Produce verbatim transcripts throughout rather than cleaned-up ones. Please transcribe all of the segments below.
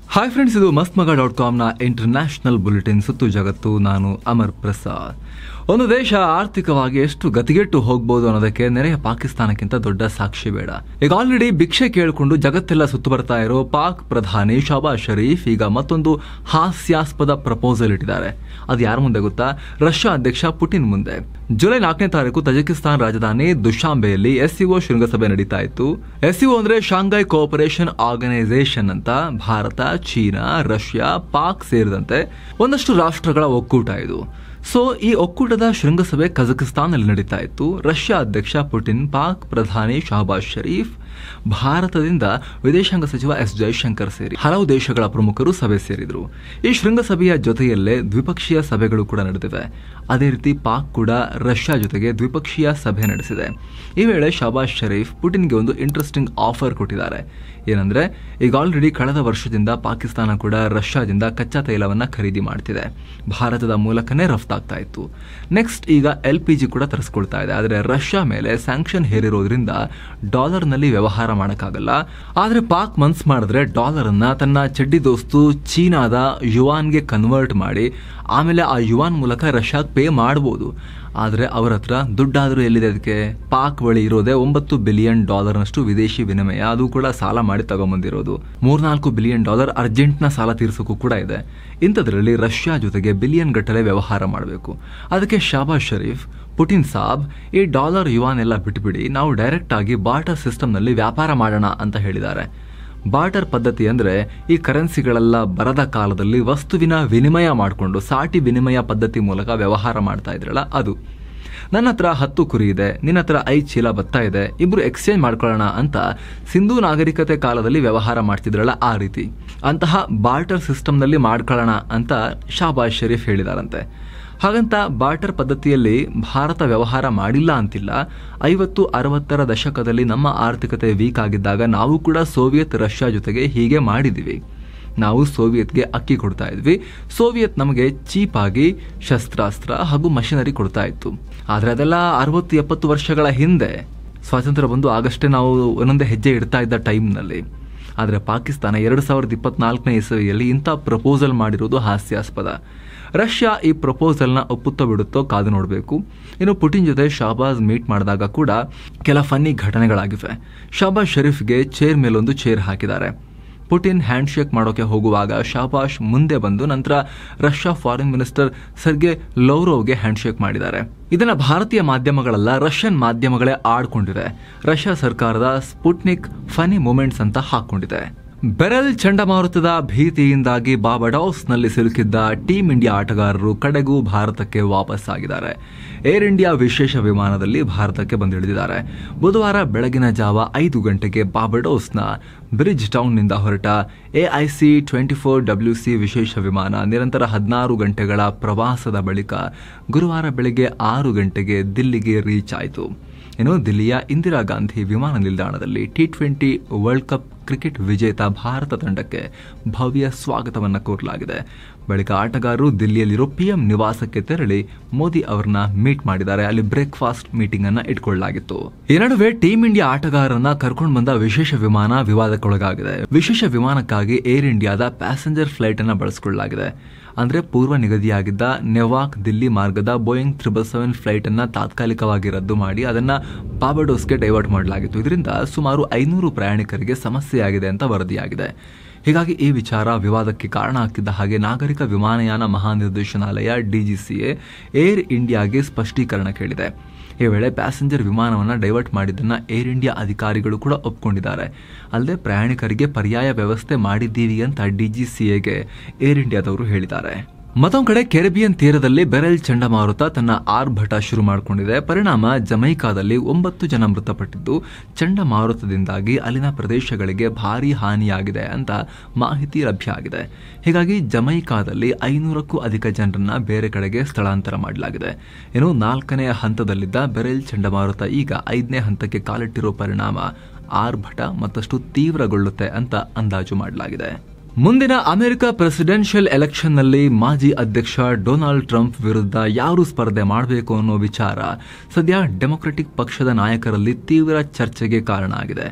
Hi friends, ಇದು ಮಸ್ತ್ ಮಗ ಡಾಟ್ ಕಾಮ್ನ ಇಂಟರ್ನ್ಯಾಷನಲ್ ಬುಲೆಟಿನ್ ಸುತ್ತು ಜಗತ್ತು. ನಾನು ಅಮರ್ ಪ್ರಸಾದ್. ಒಂದು ದೇಶ ಆರ್ಥಿಕವಾಗಿ ಎಷ್ಟು ಗತಿಗೆಟ್ಟು ಹೋಗ್ಬೋದು ಅನ್ನೋದಕ್ಕೆ ನೆರೆಯ ಪಾಕಿಸ್ತಾನಕ್ಕಿಂತ ದೊಡ್ಡ ಸಾಕ್ಷಿ ಬೇಡ. ಈಗ ಆಲ್ರೆಡಿ ಭಿಕ್ಷೆ ಕೇಳಿಕೊಂಡು ಜಗತ್ತೆಲ್ಲ ಸುತ್ತು ಬರ್ತಾ ಇರೋ ಪಾಕ್ ಪ್ರಧಾನಿ ಶಹಬಾಜ್ ಶರೀಫ್ ಈಗ ಮತ್ತೊಂದು ಹಾಸ್ಯಾಸ್ಪದ ಪ್ರಪೋಸಲ್ ಇಟ್ಟಿದ್ದಾರೆ. ಅದು ಯಾರ ಮುಂದೆ ಗೊತ್ತಾ? ರಷ್ಯಾ ಅಧ್ಯಕ್ಷ ಪುಟಿನ್ ಮುಂದೆ. ಜುಲೈ ನಾಲ್ಕನೇ ತಾರೀಕು ತಜಿಕಿಸ್ತಾನ್ ರಾಜಧಾನಿ ದುಶಾಂಬೆಯಲ್ಲಿ ಎಸ್ಸಿಒ ಶೃಂಗಸಭೆ ನಡೀತಾ ಇತ್ತು. ಎಸ್ಸಿಒ ಅಂದ್ರೆ ಶಾಂಘೈ ಕೋಆಪರೇಷನ್ ಆರ್ಗನೈಸೇಷನ್ ಅಂತ. ಭಾರತ, ಚೀನಾ, ರಷ್ಯಾ, ಪಾಕ್ ಸೇರಿದಂತೆ ಒಂದಷ್ಟು ರಾಷ್ಟ್ರಗಳ ಒಕ್ಕೂಟ ಇದು. ಸೊ ಈ ಒಕ್ಕೂಟದ ಶೃಂಗಸಭೆ ಕಜಕಿಸ್ತಾನ್ನಲ್ಲಿ ನಡೀತಾ ಇತ್ತು. ರಷ್ಯಾ ಅಧ್ಯಕ್ಷ ಪುಟಿನ್, ಪಾಕ್ ಪ್ರಧಾನಿ ಶಹಬಾಜ್ ಶರೀಫ್, ಭಾರತದಿಂದ ವಿದೇಶಾಂಗ ಸಚಿವ ಎಸ್ ಜೈಶಂಕರ್ ಸೇರಿ ಹಲವು ದೇಶಗಳ ಪ್ರಮುಖರು ಸಭೆ ಸೇರಿದ್ರು. ಈ ಶೃಂಗಸಭೆಯ ಜೊತೆಯಲ್ಲೇ ದ್ವಿಪಕ್ಷೀಯ ಸಭೆಗಳು ಕೂಡ ನಡೆದಿವೆ. ಅದೇ ರೀತಿ ಪಾಕ್ ಕೂಡ ರಷ್ಯಾ ಜೊತೆಗೆ ದ್ವಿಪಕ್ಷೀಯ ಸಭೆ ನಡೆಸಿದೆ. ಈ ವೇಳೆ ಶಹಬಾಜ್ ಶರೀಫ್ ಪುಟಿನ್ಗೆ ಒಂದು ಇಂಟ್ರೆಸ್ಟಿಂಗ್ ಆಫರ್ ಕೊಟ್ಟಿದ್ದಾರೆ. ಏನಂದ್ರೆ, ಈಗ ಆಲ್ರೆಡಿ ಕಳೆದ ವರ್ಷದಿಂದ ಪಾಕಿಸ್ತಾನ ಕೂಡ ರಷ್ಯಾದಿಂದ ಕಚ್ಚಾ ತೈಲವನ್ನ ಖರೀದಿ ಮಾಡ್ತಿದೆ. ಭಾರತದ ಮೂಲಕನೇ ರಫ್ತಾಗ್ತಾ ಇತ್ತು. ನೆಕ್ಸ್ಟ್ ಈಗ ಎಲ್ ಪಿ ಜಿ ಕೂಡ ತರಿಸ್ಕೊಳ್ತಾ ಇದೆ. ಆದರೆ ರಷ್ಯಾ ಮೇಲೆ ಸ್ಯಾಂಕ್ಷನ್ ಹೇರಿರೋದ್ರಿಂದ ಡಾಲರ್ನಲ್ಲಿ ವ್ಯವಹಾರ ಮಾಡೋಕ್ಕಾಗಲ್ಲ. ಆದರೆ ಪಾಕ್ ಮನ್ಸ್ ಮಾಡಿದ್ರೆ ಡಾಲರ್ ಅನ್ನ ತನ್ನ ಚಡ್ಡಿ ದೋಸ್ತು ಚೀನಾದ ಯುವಾನ್ಗೆ ಕನ್ವರ್ಟ್ ಮಾಡಿ ಆಮೇಲೆ ಆ ಯುವಾನ್ ಮೂಲಕ ರಷ್ಯಾಗೆ ಪೇ ಮಾಡಬಹುದು. ಆದರೆ ಅವರ ಹತ್ರ ದುಡ್ಡಾದರೂ ಎಲ್ಲಿದೆ? ಅದಕ್ಕೆ ಪಾಕ್ ಬಳಿ ಇರೋದೇ ಒಂಬತ್ತು ಬಿಲಿಯನ್ ಡಾಲರ್ನಷ್ಟು ವಿದೇಶಿ ವಿನಿಮಯ. ಅದು ಕೂಡ ಸಾಲ ಮಾಡಿ ತಗೊಂಬಂದಿರೋದು. ಮೂರ್ನಾಲ್ಕು ಬಿಲಿಯನ್ ಡಾಲರ್ ಅರ್ಜೆಂಟ್ನ ಸಾಲ ತೀರಿಸೋಕ್ಕೂ ಕೂಡ ಇದೆ. ಇಂಥದ್ರಲ್ಲಿ ರಷ್ಯಾ ಜೊತೆಗೆ ಬಿಲಿಯನ್ ಗಟ್ಟಲೆ ವ್ಯವಹಾರ ಮಾಡಬೇಕು. ಅದಕ್ಕೆ ಶಹಬಾಜ್ ಶರೀಫ್, ಪುಟಿನ್ ಸಾಬ್, ಈ ಡಾಲರ್ ಯುವಾನ್ ಎಲ್ಲ ಬಿಟ್ಬಿಡಿ, ನಾವು ಡೈರೆಕ್ಟ್ ಆಗಿ ಬಾರ್ಟರ್ ಸಿಸ್ಟಮ್ನಲ್ಲಿ ವ್ಯಾಪಾರ ಮಾಡೋಣ ಅಂತ ಹೇಳಿದ್ದಾರೆ. ಬಾರ್ಟರ್ ಪದ್ಧತಿ ಅಂದ್ರೆ ಈ ಕರೆನ್ಸಿಗಳೆಲ್ಲ ಬರದ ಕಾಲದಲ್ಲಿ ವಸ್ತುವಿನ ವಿನಿಮಯ ಮಾಡಿಕೊಂಡು ಸಾಟಿ ವಿನಿಮಯ ಪದ್ಧತಿ ಮೂಲಕ ವ್ಯವಹಾರ ಮಾಡ್ತಾ ಇದ್ರಲ್ಲ ಅದು. ನನ್ನ ಹತ್ರ ಹತ್ತು ಕುರಿ ಇದೆ, ನಿನ್ನ ಹತ್ರ ಐದು ಚೀಲ ಭತ್ತ ಇದೆ, ಇಬ್ರು ಎಕ್ಸ್ಚೇಂಜ್ ಮಾಡ್ಕೊಳ್ಳೋಣ ಅಂತ ಸಿಂಧೂ ನಾಗರಿಕತೆ ಕಾಲದಲ್ಲಿ ವ್ಯವಹಾರ ಮಾಡ್ತಿದ್ರಲ್ಲ ಆ ರೀತಿ. ಅಂತಹ ಬಾರ್ಟರ್ ಸಿಸ್ಟಮ್ನಲ್ಲಿ ಮಾಡ್ಕೊಳ್ಳೋಣ ಅಂತ ಶಹಬಾಜ್ ಶರೀಫ್ ಹೇಳಿದಾರಂತೆ. ಹಾಗಂತ ಬಾರ್ಟರ್ ಪದ್ಧತಿಯಲ್ಲಿ ಭಾರತ ವ್ಯವಹಾರ ಮಾಡಿಲ್ಲ ಅಂತಿಲ್ಲ. ಐವತ್ತು ಅರವತ್ತರ ದಶಕದಲ್ಲಿ ನಮ್ಮ ಆರ್ಥಿಕತೆ ವೀಕ್ ಆಗಿದ್ದಾಗ ನಾವು ಕೂಡ ಸೋವಿಯತ್ ರಷ್ಯಾ ಜೊತೆಗೆ ಹೀಗೆ ಮಾಡಿದ್ವಿ. ನಾವು ಸೋವಿಯತ್ಗೆ ಅಕ್ಕಿ ಕೊಡ್ತಾ ಇದ್ವಿ, ಸೋವಿಯತ್ ನಮಗೆ ಚೀಪ್ ಆಗಿ ಶಸ್ತ್ರಾಸ್ತ್ರ ಹಾಗೂ ಮಷಿನರಿ ಕೊಡ್ತಾ ಇತ್ತು. ಆದರೆ ಅದೆಲ್ಲ ಅರವತ್ತು ಎಪ್ಪತ್ತು ವರ್ಷಗಳ ಹಿಂದೆ, ಸ್ವಾತಂತ್ರ್ಯ ಬಂದು ಆಗಷ್ಟೇ ನಾವು ಒಂದೊಂದೇ ಹೆಜ್ಜೆ ಇಡ್ತಾ ಇದ್ದ ಟೈಮ್ನಲ್ಲಿ. ಆದರೆ ಪಾಕಿಸ್ತಾನ ಎರಡು ಸಾವಿರದ ಇಪ್ಪತ್ನಾಲ್ಕನೇ ಇಸವಿಯಲ್ಲಿ ಇಂಥ ಪ್ರಪೋಸಲ್ ಮಾಡಿರೋದು ಹಾಸ್ಯಾಸ್ಪದ. ರಷ್ಯಾ ಈ ಪ್ರಪೋಸಲ್ನ ಒಪ್ಪುತ್ತೋ ಬಿಡುತ್ತೋ ಕಾದು ನೋಡಬೇಕು. ಇನ್ನು ಪುಟಿನ್ ಜೊತೆ ಶಹಬಾಜ್ ಮೀಟ್ ಮಾಡಿದಾಗ ಕೂಡ ಕೆಲ ಫನ್ನಿ ಘಟನೆಗಳಾಗಿವೆ. ಶಹಬಾಜ್ ಶರೀಫ್ಗೆ ಚೇರ್ ಮೇಲೊಂದು ಚೇರ್ ಹಾಕಿದ್ದಾರೆ. ಪುಟಿನ್ ಹ್ಯಾಂಡ್ ಶೇಕ್ ಮಾಡೋಕೆ ಹೋಗುವಾಗ ಶಹಬಾಜ್ ಮುಂದೆ ಬಂದು ನಂತರ ರಷ್ಯಾ ಫಾರಿನ್ ಮಿನಿಸ್ಟರ್ ಸರ್ಗೆ ಲವ್ರೋವ್ಗೆ ಹ್ಯಾಂಡ್ ಶೇಕ್ ಮಾಡಿದ್ದಾರೆ. ಇದನ್ನ ಭಾರತೀಯ ಮಾಧ್ಯಮಗಳಲ್ಲ, ರಷ್ಯನ್ ಮಾಧ್ಯಮಗಳೇ ಆಡ್ಕೊಂಡಿದೆ. ರಷ್ಯಾ ಸರ್ಕಾರದ ಸ್ಪುಟ್ನಿಕ್ ಫನಿ ಮೂಮೆಂಟ್ಸ್ ಅಂತ ಹಾಕೊಂಡಿದೆ. ಬೆರೆಲ್ ಚಂಡಮಾರುತದ ಭೀತಿಯಿಂದಾಗಿ ಬಾರ್ಬಡೋಸ್ನಲ್ಲಿ ಸಿಲುಕಿದ್ದ ಟೀಂ ಇಂಡಿಯಾ ಆಟಗಾರರು ಕಡೆಗೂ ಭಾರತಕ್ಕೆ ವಾಪಸ್ ಆಗಿದ್ದಾರೆ. ಏರ್ ಇಂಡಿಯಾ ವಿಶೇಷ ವಿಮಾನದಲ್ಲಿ ಭಾರತಕ್ಕೆ ಬಂದಿಳಿದಿದ್ದಾರೆ. ಬುಧವಾರ ಬೆಳಗಿನ ಜಾವ ಐದು ಗಂಟೆಗೆ ಬಾರ್ಬಡೋಸ್ನ ಬ್ರಿಡ್ಜ್ ಟೌನ್ನಿಂದ ಹೊರಟ AIC twenty four W C ವಿಶೇಷ ವಿಮಾನ ನಿರಂತರ ಹದಿನಾರು ಗಂಟೆಗಳ ಪ್ರವಾಸದ ಬಳಿಕ ಗುರುವಾರ ಬೆಳಗ್ಗೆ ಆರು ಗಂಟೆಗೆ ದಿಲ್ಲಿಗೆ ರೀಚ್ ಆಯಿತು. ಇನ್ನು ದಿಲ್ಲಿಯ ಇಂದಿರಾ ಗಾಂಧಿ ವಿಮಾನ ನಿಲ್ದಾಣದಲ್ಲಿ T twenty World Cup cricket ವಿಜೇತ ಭಾರತ ತಂಡಕ್ಕೆ ಭವ್ಯ ಸ್ವಾಗತವನ್ನು ಕೋರಲಾಗಿದೆ. ಬಳಿಕ ಆಟಗಾರರು ದಿಲ್ಲಿಯಲ್ಲಿರೋ ಪಿಎಂ ನಿವಾಸಕ್ಕೆ ತೆರಳಿ ಮೋದಿ ಅವರನ್ನ ಮೀಟ್ ಮಾಡಿದ್ದಾರೆ. ಅಲ್ಲಿ ಬ್ರೇಕ್ಫಾಸ್ಟ್ ಮೀಟಿಂಗ್ ಅನ್ನ ಇಟ್ಕೊಳ್ಳಲಾಗಿತ್ತು. ಈ ನಡುವೆ ಟೀಂ ಇಂಡಿಯಾ ಆಟಗಾರರನ್ನ ಕರ್ಕೊಂಡು ಬಂದ ವಿಶೇಷ ವಿಮಾನ ವಿವಾದಕ್ಕೊಳಗಾಗಿದೆ. ವಿಶೇಷ ವಿಮಾನಕ್ಕಾಗಿ ಏರ್ ಇಂಡಿಯಾದ ಪ್ಯಾಸೆಂಜರ್ ಫ್ಲೈಟ್ ಅನ್ನ ಬಳಸಿಕೊಳ್ಳಲಾಗಿದೆ. ಅಂದ್ರೆ ಪೂರ್ವ ನಿಗದಿಯಾಗಿದ್ದ ನೆವಾಕ್ ದಿಲ್ಲಿ ಮಾರ್ಗದ ಬೋಯಿಂಗ್ ತ್ರಿಬಲ್ ಸೆವೆನ್ ಫ್ಲೈಟ್ ಅನ್ನ ತಾತ್ಕಾಲಿಕವಾಗಿ ರದ್ದು ಮಾಡಿ ಅದನ್ನ ಬಾರ್ಬಡೋಸ್ಗೆ ಡೈವರ್ಟ್ ಮಾಡಲಾಗಿತ್ತು. ಇದರಿಂದ ಸುಮಾರು ಐನೂರು ಪ್ರಯಾಣಿಕರಿಗೆ ಸಮಸ್ಯೆಯಾಗಿದೆ ಅಂತ ವರದಿಯಾಗಿದೆ. ಹೀಗಾಗಿ ಈ ವಿಚಾರ ವಿವಾದಕ್ಕೆ ಕಾರಣ ಆಗ್ತಿದ್ದ ಹಾಗೆ ನಾಗರಿಕ ವಿಮಾನಯಾನ ಮಹಾನಿರ್ದೇಶನಾಲಯ ಡಿಜಿಸಿಎ ಏರ್ ಇಂಡಿಯಾಗೆ ಸ್ಪಷ್ಟೀಕರಣ ಕೇಳಿದೆ. ಈ ವೇಳೆ ಪ್ಯಾಸೆಂಜರ್ ವಿಮಾನವನ್ನು ಡೈವರ್ಟ್ ಮಾಡಿದ್ದನ್ನ ಏರ್ ಇಂಡಿಯಾ ಅಧಿಕಾರಿಗಳು ಕೂಡ ಒಪ್ಪಿಕೊಂಡಿದ್ದಾರೆ. ಅಲ್ಲದೆ ಪ್ರಯಾಣಿಕರಿಗೆ ಪರ್ಯಾಯ ವ್ಯವಸ್ಥೆ ಮಾಡಿದ್ದೀವಿ ಅಂತ ಡಿಜಿಸಿಎಗೆ ಏರ್ ಇಂಡಿಯಾದವರು ಹೇಳಿದ್ದಾರೆ. ಮತ್ತೊಂದು ಕಡೆ ಕೆರಿಬಿಯನ್ ತೀರದಲ್ಲಿ ಬೆರೆಲ್ ಚಂಡಮಾರುತ ತನ್ನ ಆರ್ಭಟ ಶುರು ಮಾಡಿಕೊಂಡಿದೆ. ಪರಿಣಾಮ ಜಮೈಕಾದಲ್ಲಿ ಒಂಬತ್ತು ಜನ ಮೃತಪಟ್ಟಿದ್ದು, ಚಂಡಮಾರುತದಿಂದಾಗಿ ಅಲ್ಲಿನ ಪ್ರದೇಶಗಳಿಗೆ ಭಾರೀ ಹಾನಿಯಾಗಿದೆ ಅಂತ ಮಾಹಿತಿ ಲಭ್ಯ ಆಗಿದೆ. ಹೀಗಾಗಿ ಜಮೈಕಾದಲ್ಲಿ ಐನೂರಕ್ಕೂ ಅಧಿಕ ಜನರನ್ನ ಬೇರೆ ಕಡೆಗೆ ಸ್ಥಳಾಂತರ ಮಾಡಲಾಗಿದೆ. ಇನ್ನು ನಾಲ್ಕನೇ ಹಂತದಲ್ಲಿದ್ದ ಬೆರೆಲ್ ಚಂಡಮಾರುತ ಈಗ ಐದನೇ ಹಂತಕ್ಕೆ ಕಾಲಿಟ್ಟಿರೋ ಪರಿಣಾಮ ಆರ್ಭಟ ಮತ್ತಷ್ಟು ತೀವ್ರಗೊಳ್ಳುತ್ತೆ ಅಂತ ಅಂದಾಜು ಮಾಡಲಾಗಿದೆ. ಮುಂದಿನ ಅಮೆರಿಕ ಪ್ರೆಸಿಡೆನ್ಷಿಯಲ್ ಎಲೆಕ್ಷನ್ನಲ್ಲಿ ಮಾಜಿ ಅಧ್ಯಕ್ಷ ಡೊನಾಲ್ಡ್ ಟ್ರಂಪ್ ವಿರುದ್ಧ ಯಾರು ಸ್ಪರ್ಧೆ ಮಾಡಬೇಕು ಅನ್ನೋ ವಿಚಾರ ಸದ್ಯ ಡೆಮೊಕ್ರೆಟಿಕ್ ಪಕ್ಷದ ನಾಯಕರಲ್ಲಿ ತೀವ್ರ ಚರ್ಚೆಗೆ ಕಾರಣ ಆಗಿದೆ.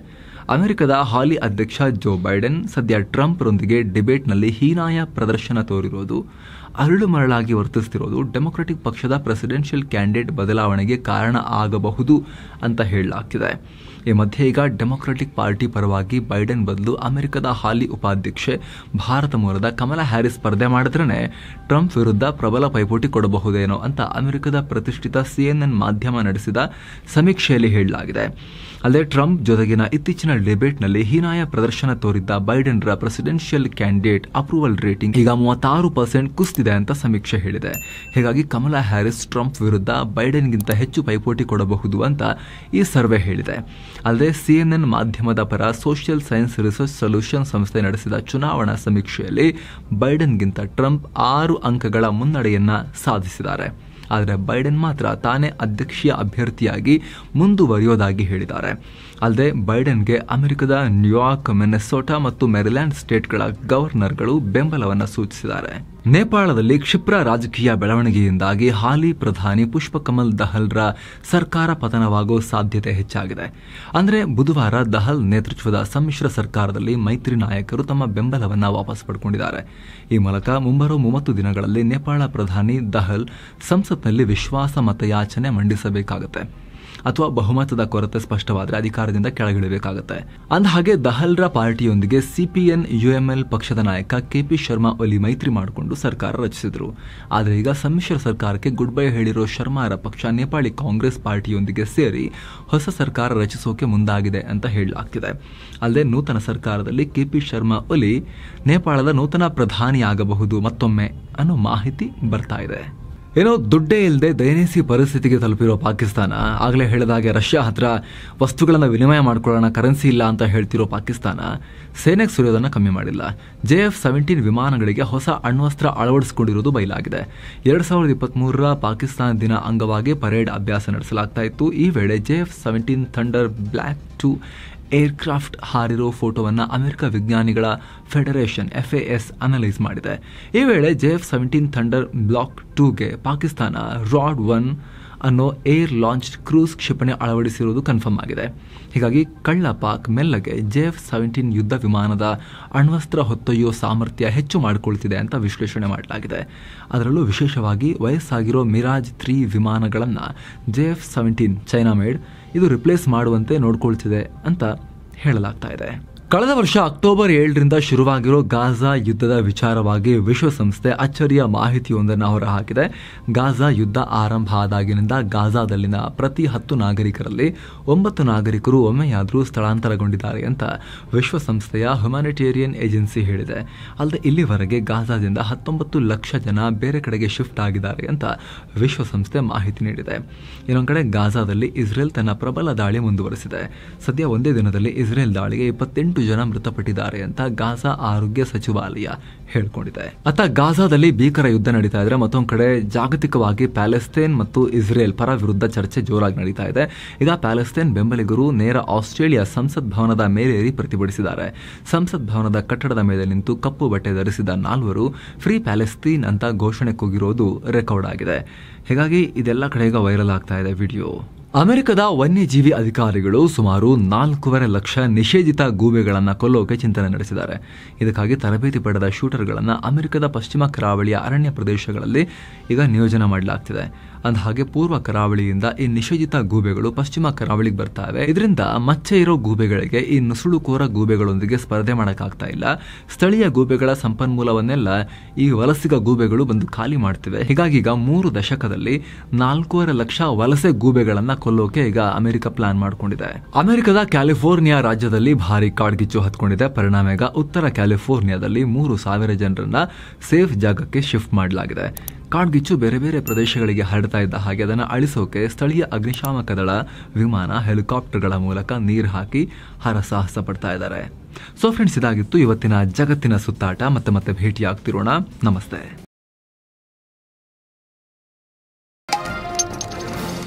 ಅಮೆರಿಕದ ಹಾಲಿ ಅಧ್ಯಕ್ಷ ಜೋ ಬೈಡೆನ್ ಸದ್ಯ ಟ್ರಂಪ್ರೊಂದಿಗೆ ಡಿಬೇಟ್ನಲ್ಲಿ ಹೀನಾಯ ಪ್ರದರ್ಶನ ತೋರಿರೋದು, ಅರಳು ಮರಳಾಗಿ ವರ್ತಿಸುತ್ತಿರೋದು ಡೆಮೊಕ್ರೆಟಿಕ್ ಪಕ್ಷದ ಪ್ರೆಸಿಡೆನ್ಷಿಯಲ್ ಕ್ಯಾಂಡಿಡೇಟ್ ಬದಲಾವಣೆಗೆ ಕಾರಣ ಆಗಬಹುದು ಅಂತ ಹೇಳಲಾಗ್ತಿದೆ. ಈ ಮಧ್ಯೆ ಈಗ ಡೆಮೊಕ್ರೆಟಿಕ್ ಪಾರ್ಟಿ ಪರವಾಗಿ ಬೈಡೆನ್ ಬದಲು ಅಮೆರಿಕದ ಹಾಲಿ ಉಪಾಧ್ಯಕ್ಷೆ ಭಾರತ ಮೂಲದ ಕಮಲಾ ಹ್ಯಾರಿಸ್ ಸ್ಪರ್ಧೆ ಮಾಡಿದ್ರೇ ಟ್ರಂಪ್ ವಿರುದ್ಧ ಪ್ರಬಲ ಪೈಪೋಟಿ ಕೊಡಬಹುದೇನೋ ಅಂತ ಅಮೆರಿಕದ ಪ್ರತಿಷ್ಠಿತ ಸಿಎನ್ಎನ್ ಮಾಧ್ಯಮ ನಡೆಸಿದ ಸಮೀಕ್ಷೆಯಲ್ಲಿ ಹೇಳಲಾಗಿದೆ. ಅಲ್ಲದೆ ಟ್ರಂಪ್ ಜೊತೆಗಿನ ಇತ್ತೀಚಿನ ಡಿಬೇಟ್ನಲ್ಲಿ ಹೀನಾಯ ಪ್ರದರ್ಶನ ತೋರಿದ್ದ ಬೈಡೆನ್ರ ಪ್ರೆಸಿಡೆನ್ಷಿಯಲ್ ಕ್ಯಾಂಡಿಡೇಟ್ ಅಪ್ರೂವಲ್ ರೇಟಿಂಗ್ ಈಗ ಮೂವತ್ತಾರು ಪರ್ಸೆಂಟ್ ಕುಸಿದಿದೆ ಅಂತ ಸಮೀಕ್ಷೆ ಹೇಳಿದೆ. ಹೀಗಾಗಿ ಕಮಲಾ ಹ್ಯಾರಿಸ್ ಟ್ರಂಪ್ ವಿರುದ್ಧ ಬೈಡೆನ್ಗಿಂತ ಹೆಚ್ಚು ಪೈಪೋಟಿ ಕೊಡಬಹುದು ಅಂತ ಈ ಸರ್ವೆ ಹೇಳಿದೆ. ಅಲ್ಲದೆ ಸಿಎನ್ಎನ್ ಮಾಧ್ಯಮದ ಪರ ಸೋಷಿಯಲ್ ಸೈನ್ಸ್ ರಿಸರ್ಚ್ ಸೊಲ್ಯೂಷನ್ ಸಂಸ್ಥೆ ನಡೆಸಿದ ಚುನಾವಣಾ ಸಮೀಕ್ಷೆಯಲ್ಲಿ ಬೈಡೆನ್ಗಿಂತ ಟ್ರಂಪ್ ಆರು ಅಂಕಗಳ ಮುನ್ನಡೆಯನ್ನ ಸಾಧಿಸಿದ್ದಾರೆ. ಆದರೆ ಬೈಡೆನ್ ಮಾತ್ರ ತಾನೇ ಅಧ್ಯಕ್ಷೀಯ ಅಭ್ಯರ್ಥಿಯಾಗಿ ಮುಂದುವರಿಯೋದಾಗಿ ಹೇಳಿದ್ದಾರೆ. ಅಲ್ಲದೆ ಬೈಡೆನ್ಗೆ ಅಮೆರಿಕದ ನ್ಯೂಯಾರ್ಕ್, ಮಿನೆಸೋಟಾ ಮತ್ತು ಮೆರಿಲ್ಯಾಂಡ್ ಸ್ಟೇಟ್ಗಳ ಗವರ್ನರ್ಗಳು ಬೆಂಬಲವನ್ನು ಸೂಚಿಸಿದ್ದಾರೆ. ನೇಪಾಳದಲ್ಲಿ ಕ್ಷಿಪ್ರ ರಾಜಕೀಯ ಬೆಳವಣಿಗೆಯಿಂದಾಗಿ ಹಾಲಿ ಪ್ರಧಾನಿ ಪುಷ್ಪಕಮಲ್ ದಹಲ್ರ ಸರ್ಕಾರ ಪತನವಾಗುವ ಸಾಧ್ಯತೆ ಹೆಚ್ಚಾಗಿದೆ. ಅಂದರೆ ಬುಧವಾರ ದಹಲ್ ನೇತೃತ್ವದ ಸಮ್ಮಿಶ್ರ ಸರ್ಕಾರದಲ್ಲಿ ಮೈತ್ರಿ ನಾಯಕರು ತಮ್ಮ ಬೆಂಬಲವನ್ನು ವಾಪಸ್ ಪಡ್ಕೊಂಡಿದ್ದಾರೆ. ಈ ಮೂಲಕ ಮುಂಬರುವ ಮೂವತ್ತು ದಿನಗಳಲ್ಲಿ ನೇಪಾಳ ಪ್ರಧಾನಿ ದಹಲ್ ಸಂಸತ್ನಲ್ಲಿ ವಿಶ್ವಾಸ ಮತಯಾಚನೆ ಮಂಡಿಸಬೇಕಾಗುತ್ತೆ ಅಥವಾ ಬಹುಮತದ ಕೊರತೆ ಸ್ಪಷ್ಟವಾದರೆ ಅಧಿಕಾರದಿಂದ ಕೆಳಗಿಳಿಬೇಕಾಗುತ್ತೆ. ಅಂದಹಾಗೆ ದಹಲ್ರ ಪಾರ್ಟಿಯೊಂದಿಗೆ ಸಿಪಿಎನ್ ಯುಎಂಎಲ್ ಪಕ್ಷದ ನಾಯಕ ಕೆಪಿ ಶರ್ಮಾ ಒಲಿ ಮೈತ್ರಿ ಮಾಡಿಕೊಂಡು ಸರ್ಕಾರ ರಚಿಸಿದರು. ಆದರೆ ಈಗ ಸಮ್ಮಿಶ್ರ ಸರ್ಕಾರಕ್ಕೆ ಗುಡ್ ಬೈ ಹೇಳಿರೋ ಶರ್ಮಾರ ಪಕ್ಷ ನೇಪಾಳಿ ಕಾಂಗ್ರೆಸ್ ಪಾರ್ಟಿಯೊಂದಿಗೆ ಸೇರಿ ಹೊಸ ಸರ್ಕಾರ ರಚಿಸೋಕೆ ಮುಂದಾಗಿದೆ ಅಂತ ಹೇಳಲಾಗ್ತಿದೆ. ಅಲ್ಲದೆ ನೂತನ ಸರ್ಕಾರದಲ್ಲಿ ಕೆಪಿ ಶರ್ಮಾ ಒಲಿ ನೇಪಾಳದ ನೂತನ ಪ್ರಧಾನಿಯಾಗಬಹುದು ಮತ್ತೊಮ್ಮೆ ಅನ್ನೋ ಮಾಹಿತಿ ಬರ್ತಾ ಇದೆ. ಏನೋ ದುಡ್ಡೇ ಇಲ್ಲದೆ ದಯನೀಯ ಪರಿಸ್ಥಿತಿಗೆ ತಲುಪಿರೋ ಪಾಕಿಸ್ತಾನ, ಆಗಲೇ ಹೇಳಿದಾಗೆ ರಷ್ಯಾ ಹತ್ರ ವಸ್ತುಗಳನ್ನು ವಿನಿಮಯ ಮಾಡ್ಕೊಳ್ಳೋಣ, ಕರೆನ್ಸಿ ಇಲ್ಲ ಅಂತ ಹೇಳ್ತಿರೋ ಪಾಕಿಸ್ತಾನ ಸೇನೆಗೆ ಸುರಿಯೋದನ್ನು ಕಮ್ಮಿ ಮಾಡಿಲ್ಲ. ಜೆ ಎಫ್ ಸೆವೆಂಟೀನ್ ವಿಮಾನಗಳಿಗೆ ಹೊಸ ಅಣ್ವಸ್ತ್ರ ಅಳವಡಿಸಿಕೊಂಡಿರುವುದು ಬಯಲಾಗಿದೆ. ಎರಡ್ ಸಾವಿರದ ಇಪ್ಪತ್ತ್ ಮೂರರ ಪಾಕಿಸ್ತಾನ ದಿನ ಅಂಗವಾಗಿ ಪರೇಡ್ ಅಭ್ಯಾಸ ನಡೆಸಲಾಗ್ತಾ ಇತ್ತು. ಈ ವೇಳೆ J F seventeen Thunder block two aircraft ಹಾರಿರೋ ಫೋಟೋವನ್ನು ಅಮೆರಿಕ ವಿಜ್ಞಾನಿಗಳ federation F A S analyse ಮಾಡಿದೆ. ಈ ವೇಳೆ J F seventeen Thunder block ಟೂಗೆ ಪಾಕಿಸ್ತಾನ ರಾಡ್ ಒನ್ ಅನ್ನೋ ಏರ್ ಲಾಂಚ್ ಕ್ರೂಸ್ ಕ್ಷಿಪಣಿ ಅಳವಡಿಸಿರುವುದು ಕನ್ಫರ್ಮ್ ಆಗಿದೆ. ಹೀಗಾಗಿ ಕಳ್ಳ ಪಾಕ್ ಮೆಲ್ಲಗೆ ಜೆ ಎಫ್ ಸೆವೆಂಟೀನ್ ಯುದ್ಧ ವಿಮಾನದ ಅಣ್ವಸ್ತ್ರ ಹೊತ್ತೊಯ್ಯೋ ಸಾಮರ್ಥ್ಯ ಹೆಚ್ಚು ಮಾಡಿಕೊಳ್ತಿದೆ ಅಂತ ವಿಶ್ಲೇಷಣೆ ಮಾಡಲಾಗಿದೆ. ಅದರಲ್ಲೂ ವಿಶೇಷವಾಗಿ ವಯಸ್ಸಾಗಿರೋ ಮಿರಾಜ್ ತ್ರೀ ವಿಮಾನಗಳನ್ನು J F seventeen China made ಇದು ರಿಪ್ಲೇಸ್ ಮಾಡುವಂತೆ ನೋಡ್ಕೊಳ್ತಿದೆ ಅಂತ ಹೇಳಲಾಗ್ತಾ ಇದೆ. ಕಳೆದ ವರ್ಷ ಅಕ್ಟೋಬರ್ ಏಳರಿಂದ ಶುರುವಾಗಿರೋ ಗಾಜಾ ಯುದ್ಧದ ವಿಚಾರವಾಗಿ ವಿಶ್ವಸಂಸ್ಥೆ ಅಚ್ಚರಿಯ ಮಾಹಿತಿಯೊಂದನ್ನು ಹೊರಹಾಕಿದೆ. ಗಾಜಾ ಯುದ್ಧ ಆರಂಭ ಆದಾಗಿನಿಂದ ಗಾಜಾದಲ್ಲಿನ ಪ್ರತಿ ಹತ್ತು ನಾಗರಿಕರಲ್ಲಿ ಒಂಬತ್ತು ನಾಗರಿಕರು ಒಮ್ಮೆಯಾದರೂ ಸ್ಥಳಾಂತರಗೊಂಡಿದ್ದಾರೆ ಅಂತ ವಿಶ್ವಸಂಸ್ಥೆಯ ಹ್ಯುಮ್ಯಾನಿಟೇರಿಯನ್ ಏಜೆನ್ಸಿ ಹೇಳಿದೆ. ಅಲ್ಲದೆ ಇಲ್ಲಿವರೆಗೆ ಗಾಜಾದಿಂದ ಹತ್ತೊಂಬತ್ತು ಲಕ್ಷ ಜನ ಬೇರೆ ಕಡೆಗೆ ಶಿಫ್ಟ್ ಆಗಿದ್ದಾರೆ ಅಂತ ವಿಶ್ವಸಂಸ್ಥೆ ಮಾಹಿತಿ ನೀಡಿದೆ. ಇನ್ನೊಂದು ಕಡೆ ಗಾಜಾದಲ್ಲಿ ಇಸ್ರೇಲ್ ತನ್ನ ಪ್ರಬಲ ದಾಳಿ ಮುಂದುವರೆಸಿದೆ. ಸದ್ಯ ಒಂದೇ ದಿನದಲ್ಲಿ ಇಸ್ರೇಲ್ ದಾಳಿಗೆ ಇಪ್ಪತ್ತೆಂಟು ಜನ ಮೃತಪಟ್ಟಿದ್ದಾರೆ ಅಂತ ಗಾಜಾ ಆರೋಗ್ಯ ಸಚಿವಾಲಯ ಹೇಳಿಕೊಂಡಿದೆ. ಅತ್ತ ಗಾಜಾದಲ್ಲಿ ಭೀಕರ ಯುದ್ಧ ನಡೀತಾ ಇದ್ರೆ ಮತ್ತೊಂದು ಕಡೆ ಜಾಗತಿಕವಾಗಿ ಪ್ಯಾಲೆಸ್ತೇನ್ ಮತ್ತು ಇಸ್ರೇಲ್ ಪರ ವಿರುದ್ಧ ಚರ್ಚೆ ಜೋರಾಗಿ ನಡೀತಾ ಇದೆ. ಈಗ ಪ್ಯಾಲೆಸ್ತೇನ್ ಬೆಂಬಲಿಗರು ನೇರ ಆಸ್ಟ್ರೇಲಿಯಾ ಸಂಸತ್ ಭವನದ ಮೇಲೇರಿ ಪ್ರತಿಭಟಿಸಿದ್ದಾರೆ. ಸಂಸತ್ ಭವನದ ಕಟ್ಟಡದ ಮೇಲೆ ನಿಂತು ಕಪ್ಪು ಬಟ್ಟೆ ಧರಿಸಿದ ನಾಲ್ವರು ಫ್ರೀ ಪ್ಯಾಲೆಸ್ತೀನ್ ಅಂತ ಘೋಷಣೆ ಕೂಗಿರೋದು ರೆಕಾರ್ಡ್ ಆಗಿದೆ. ಹೀಗಾಗಿ ಇದೆಲ್ಲ ಕಡೆ ಈಗ ವೈರಲ್ ಆಗ್ತಾ ಇದೆ ವಿಡಿಯೋ. ಅಮೆರಿಕದ ವನ್ಯಜೀವಿ ಅಧಿಕಾರಿಗಳು ಸುಮಾರು ನಾಲ್ಕೂವರೆ ಲಕ್ಷ ನಿಷೇಧಿತ ಗೂಬೆಗಳನ್ನು ಕೊಲ್ಲೋಕೆ ಚಿಂತನೆ ನಡೆಸಿದ್ದಾರೆ. ಇದಕ್ಕಾಗಿ ತರಬೇತಿ ಪಡೆದ ಶೂಟರ್ಗಳನ್ನು ಅಮೆರಿಕದ ಪಶ್ಚಿಮ ಕರಾವಳಿಯ ಅರಣ್ಯ ಪ್ರದೇಶಗಳಲ್ಲಿ ಈಗ ನಿಯೋಜನೆ ಮಾಡಲಾಗ್ತಿದೆ. ಅಂದಹಾಗೆ ಪೂರ್ವ ಕರಾವಳಿಯಿಂದ ಈ ನಿಷೇಧಿತ ಗೂಬೆಗಳು ಪಶ್ಚಿಮ ಕರಾವಳಿಗೆ ಬರ್ತಾವೆ. ಇದರಿಂದ ಮಚ್ಚೆ ಇರೋ ಗೂಬೆಗಳಿಗೆ ಈ ನುಸುಳುಕೋರ ಗೂಬೆಗಳೊಂದಿಗೆ ಸ್ಪರ್ಧೆ ಮಾಡೋಕ್ಕಾಗ್ತಾ ಇಲ್ಲ. ಸ್ಥಳೀಯ ಗೂಬೆಗಳ ಸಂಪನ್ಮೂಲವನ್ನೆಲ್ಲ ಈ ವಲಸಿಗ ಗೂಬೆಗಳು ಬಂದು ಖಾಲಿ ಮಾಡ್ತಿವೆ. ಹೀಗಾಗಿ ಈಗ ಮೂರು ದಶಕದಲ್ಲಿ ನಾಲ್ಕೂವರೆ ಲಕ್ಷ ವಲಸೆ ಗೂಬೆಗಳನ್ನ ಕೊಲ್ಲೋಕೆ ಈಗ ಅಮೆರಿಕ ಪ್ಲಾನ್ ಮಾಡಿಕೊಂಡಿದೆ. ಅಮೆರಿಕದ ಕ್ಯಾಲಿಫೋರ್ನಿಯಾ ರಾಜ್ಯದಲ್ಲಿ ಭಾರಿ ಕಾಡ್ಗಿಚ್ಚು ಹತ್ಕೊಂಡಿದೆ. ಪರಿಣಾಮ ಈಗ ಉತ್ತರ ಕ್ಯಾಲಿಫೋರ್ನಿಯಾದಲ್ಲಿ ಮೂರು ಸಾವಿರ ಜನರನ್ನ ಸೇಫ್ ಜಾಗಕ್ಕೆ ಶಿಫ್ಟ್ ಮಾಡಲಾಗಿದೆ. ಕಾಡ್ಗಿಚ್ಚು ಬೇರೆ ಬೇರೆ ಪ್ರದೇಶಗಳಿಗೆ ಹರಡ್ತಾ ಇದ್ದ ಹಾಗೆ ಅದನ್ನು ಅಳಿಸೋಕೆ ಸ್ಥಳೀಯ ಅಗ್ನಿಶಾಮಕ ದಳ ವಿಮಾನ, ಹೆಲಿಕಾಪ್ಟರ್ಗಳ ಮೂಲಕ ನೀರು ಹಾಕಿ ಹರಸಾಹಸ ಪಡ್ತಾ ಇದ್ದಾರೆ. ಸೊ ಫ್ರೆಂಡ್ಸ್, ಇದಾಗಿತ್ತು ಇವತ್ತಿನ ಜಗತ್ತಿನ ಸುತ್ತಾಟ. ಮತ್ತೆ ಮತ್ತೆ ಭೇಟಿಯಾಗ್ತಿರೋಣ. ನಮಸ್ತೆ.